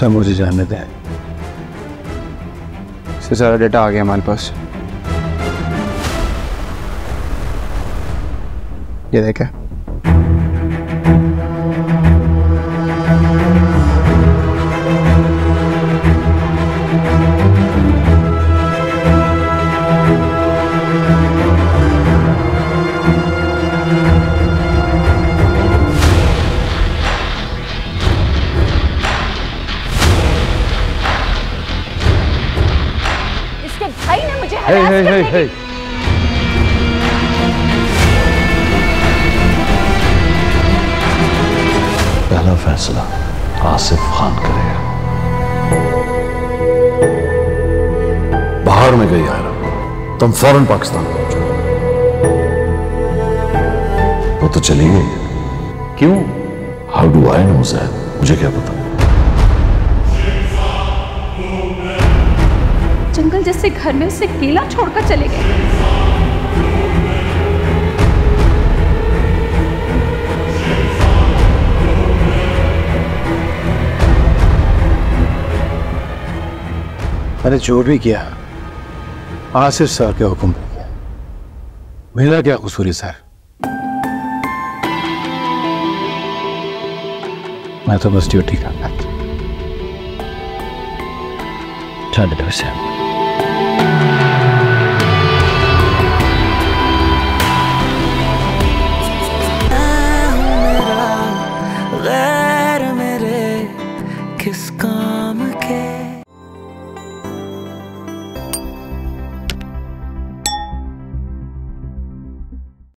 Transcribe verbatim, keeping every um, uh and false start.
Sir मुझे जानने दें। इससे सारा डेटा आ गया हमारे पास। ये देखा, Hey, hey, hey, hey. पहला फैसला आसिफ खान करेगा। बाहर में गई आयरा, तुम फौरन पाकिस्तान पहुंचो। वो तो चली गई। क्यों? How do I know Zaid, मुझे क्या पता। जंगल जैसे घर में उसे अकेला छोड़कर चले गए। मैंने जो भी किया आसिफ सर के हुक्म पे किया। मेरा क्या कसूर है सर? मैं तो बस ड्यूटी करना। छाड़ दो इसे।